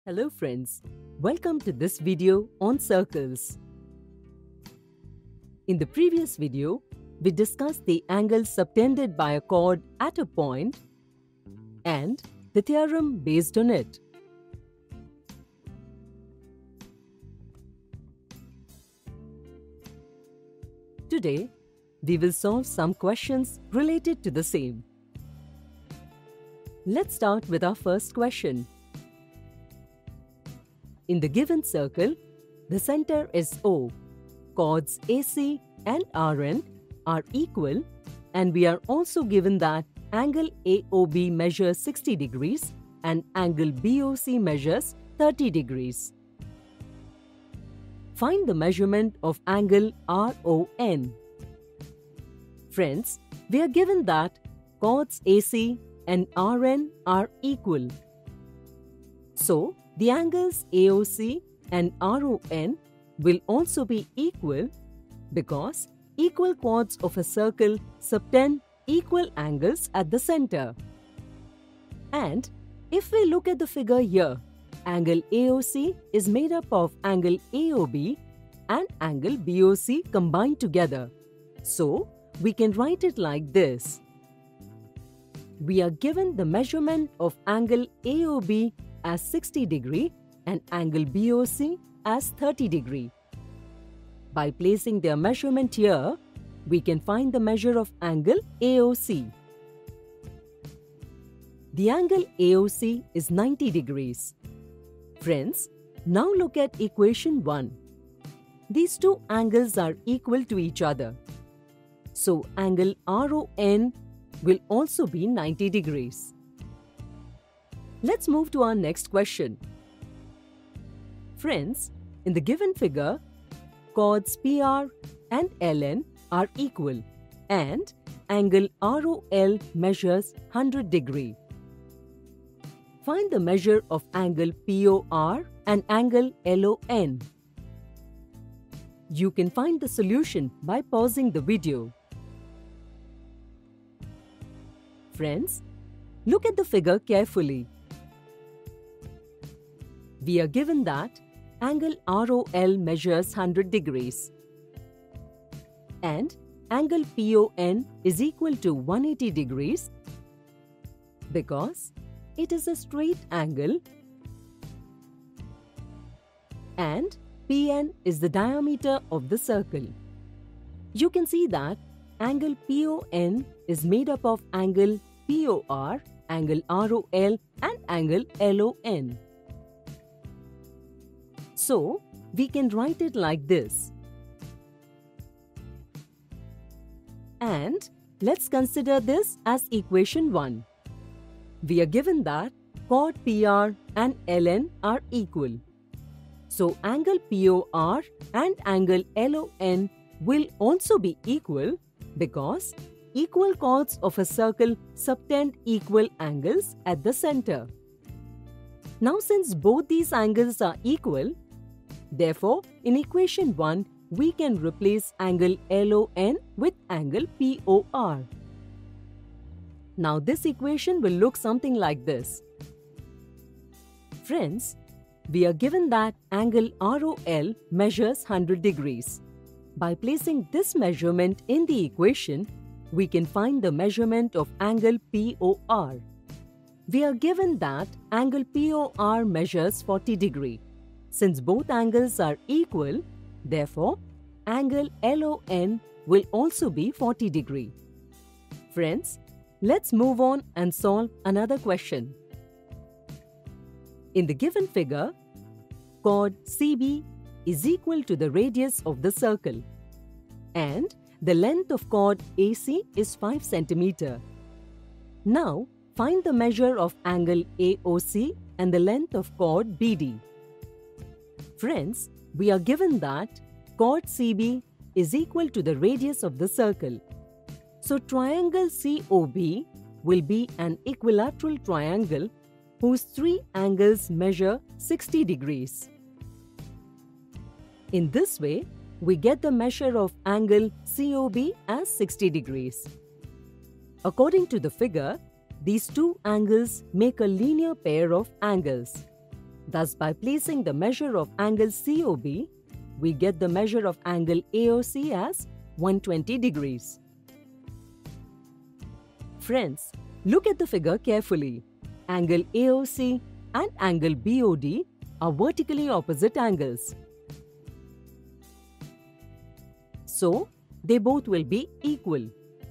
Hello friends, welcome to this video on circles. In the previous video, we discussed the angle subtended by a chord at a point and the theorem based on it. Today, we will solve some questions related to the same. Let's start with our first question. In the given circle, the center is O. Chords AC and RN are equal, and we are also given that angle AOB measures 60 degrees and angle BOC measures 30 degrees. Find the measurement of angle RON. Friends, we are given that chords AC and RN are equal. So, the angles AOC and RON will also be equal because equal chords of a circle subtend equal angles at the center. And if we look at the figure here, angle AOC is made up of angle AOB and angle BOC combined together. So, we can write it like this. We are given the measurement of angle AOB as 60 degree and angle BOC as 30 degree. By placing their measurement here, we can find the measure of angle AOC. The angle AOC is 90 degrees. Friends, now look at equation 1. These two angles are equal to each other. So, angle RON will also be 90 degrees. Let's move to our next question. Friends, in the given figure, chords PR and LN are equal and angle ROL measures 100 degree. Find the measure of angle POR and angle LON. You can find the solution by pausing the video. Friends, look at the figure carefully. We are given that angle ROL measures 100 degrees and angle PON is equal to 180 degrees because it is a straight angle and PN is the diameter of the circle. You can see that angle PON is made up of angle POR, angle ROL and angle LON. So, we can write it like this. And let's consider this as equation 1. We are given that chord PR and LN are equal. So, angle POR and angle LON will also be equal because equal chords of a circle subtend equal angles at the center. Now, since both these angles are equal, therefore, in equation 1, we can replace angle LON with angle POR. Now, this equation will look something like this. Friends, we are given that angle ROL measures 100 degrees. By placing this measurement in the equation, we can find the measurement of angle POR. We are given that angle POR measures 40 degree. Since both angles are equal, therefore, angle LON will also be 40 degree. Friends, let's move on and solve another question. In the given figure, chord CB is equal to the radius of the circle and the length of chord AC is 5 cm. Now, find the measure of angle AOC and the length of chord BD. Friends, we are given that chord CB is equal to the radius of the circle. So, triangle COB will be an equilateral triangle whose three angles measure 60 degrees. In this way, we get the measure of angle COB as 60 degrees. According to the figure, these two angles make a linear pair of angles. Thus, by placing the measure of angle COB, we get the measure of angle AOC as 120 degrees. Friends, look at the figure carefully. Angle AOC and angle BOD are vertically opposite angles. So, they both will be equal.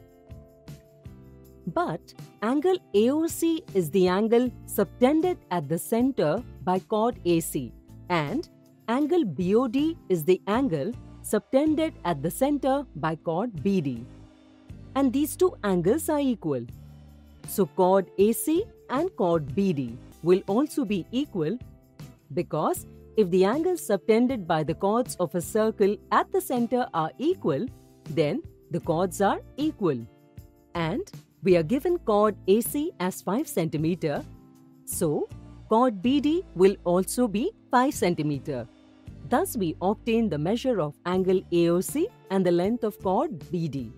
But angle AOC is the angle subtended at the center by chord AC, and angle BOD is the angle subtended at the center by chord BD. And these two angles are equal. So chord AC and chord BD will also be equal, because if the angles subtended by the chords of a circle at the center are equal, then the chords are equal. And we are given chord AC as 5 cm, so chord BD will also be 5 cm. Thus, we obtain the measure of angle AOC and the length of chord BD.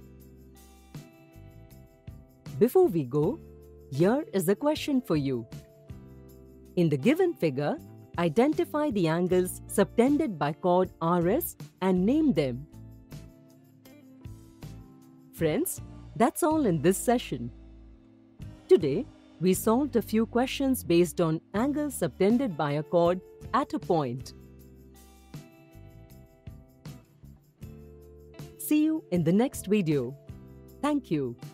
Before we go, here is a question for you. In the given figure, identify the angles subtended by chord RS and name them. Friends, that's all in this session. Today, we solved a few questions based on angles subtended by a chord at a point. See you in the next video. Thank you.